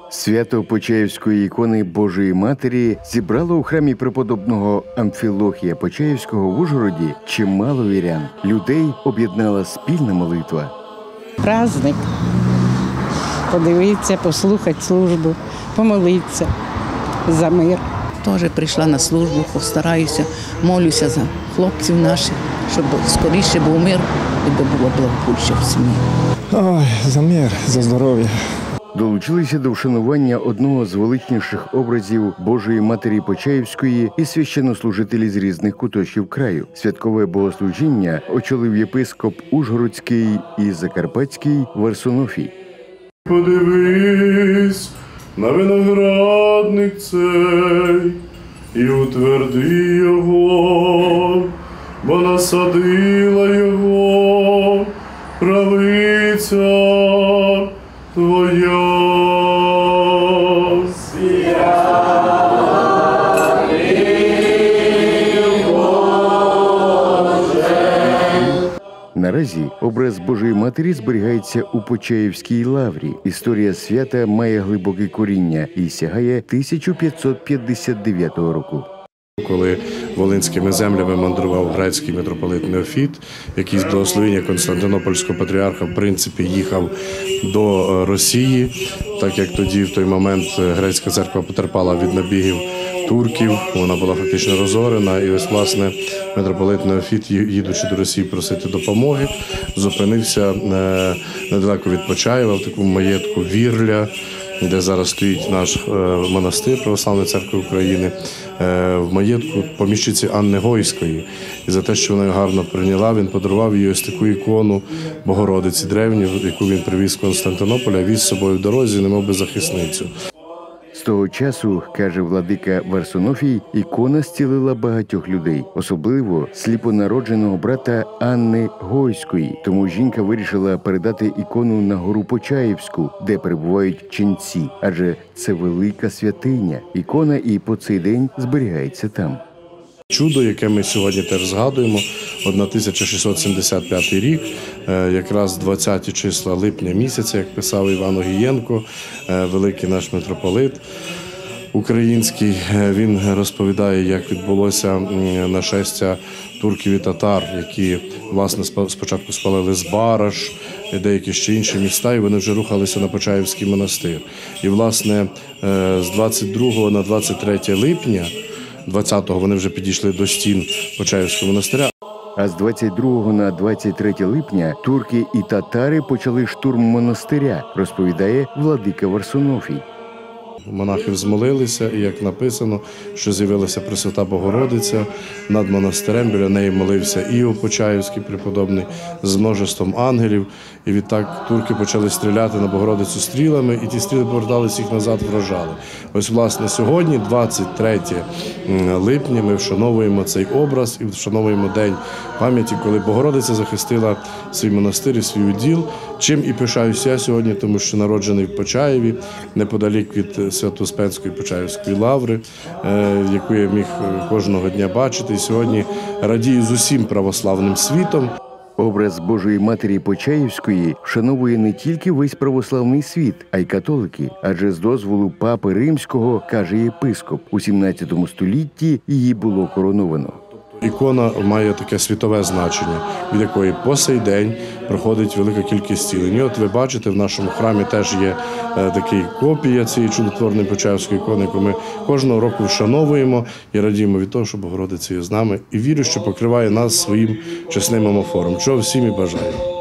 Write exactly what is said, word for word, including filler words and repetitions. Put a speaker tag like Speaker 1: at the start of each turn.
Speaker 1: Свято Почаївської ікони Божої Матері зібрало у храмі преподобного Амфілохія Почаївського в Ужгороді чимало вірян. Людей об'єднала спільна молитва.
Speaker 2: Праздник. Подивитися, послухати службу, помолитися за мир.
Speaker 3: Теж прийшла на службу, постараюся, молюся за хлопців наших, щоб скоріше був мир і було благополуччя в сім'ї.
Speaker 4: Ой, за мир, за здоров'я.
Speaker 1: Долучилися до вшанування одного з величніших образів Божої Матері Почаївської і священнослужителі з різних куточків краю. Святкове богослужіння очолив єпископ Ужгородський і Закарпатський Варсонофій.
Speaker 5: Подивись на виноградник цей і утверди його, бо насадила його правиця Твоя.
Speaker 1: Наразі образ Божої Матері зберігається у Почаївській лаврі. Історія свята має глибоке коріння і сягає тисяча п'ятсот п'ятдесят дев'ятого року.
Speaker 5: Коли волинськими землями мандрував грецький митрополит Неофіт, який з благословення Константинопольського патріарха в принципі їхав до Росії, так як тоді в той момент грецька церква потерпала від набігів турків, вона була фактично розорена, і ось, власне, митрополит Неофіт, їдучи до Росії просити допомоги, зупинився недалеко від Почаєва, в такому маєтку Вірля, де зараз стоїть наш монастир Православної церкви України, в маєтку поміщиці Анни Гойської. І за те, що вона його гарно прийняла, він подарував їй ось таку ікону Богородиці древню, яку він привіз з Константинополя, віз з собою в дорозі, немов би захисницю.
Speaker 1: З того часу, каже владика Варсонофій, ікона зцілила багатьох людей, особливо сліпонародженого брата Анни Гойської. Тому жінка вирішила передати ікону на гору Почаївську, де перебувають ченці, адже це велика святиня. Ікона і по цей день зберігається там.
Speaker 5: Чудо, яке ми сьогодні теж згадуємо, тисяча шістсот сімдесят п'ятий рік, якраз двадцяті числа липня місяця, як писав Іван Огієнко, великий наш митрополит український. Він розповідає, як відбулося нашестя турків і татар, які, власне, спочатку спалили Збараж, деякі ще інші міста, і вони вже рухалися на Почаївський монастир. І, власне, з двадцять другого на двадцять третє липня двадцятого вони вже підійшли до стін Почаївського монастиря.
Speaker 1: А з двадцять другого на двадцять третє липня турки і татари почали штурм монастиря, розповідає владика Варсонофій.
Speaker 5: Монахи взмолилися, і як написано, що з'явилася Пресвята Богородиця над монастирем, біля неї молився Іов Почаївський преподобний з множеством ангелів. І відтак турки почали стріляти на Богородицю стрілами, і ті стріли повертались, їх назад вражали. Ось, власне, сьогодні, двадцять третє липня, ми вшановуємо цей образ і вшановуємо день пам'яті, коли Богородиця захистила свій монастир і свій уділ, чим і пишаюся я сьогодні, тому що народжений в Почаєві, неподалік від Свято-Успенської Почаївської лаври, яку я міг кожного дня бачити. І сьогодні радію з усім православним світом.
Speaker 1: Образ Божої Матері Почаївської вшановує не тільки весь православний світ, а й католики. Адже з дозволу Папи Римського, каже єпископ, у сімнадцятому столітті її було короновано.
Speaker 5: Ікона має таке світове значення, від якої по сей день проходить велика кількість цілень. І от ви бачите, в нашому храмі теж є така копія цієї чудотворної Почаївської ікони, яку ми кожного року вшановуємо і радіємо від того, що Богородиця є з нами. І вірю, що покриває нас своїм чесним омофором, чого всім і бажаю.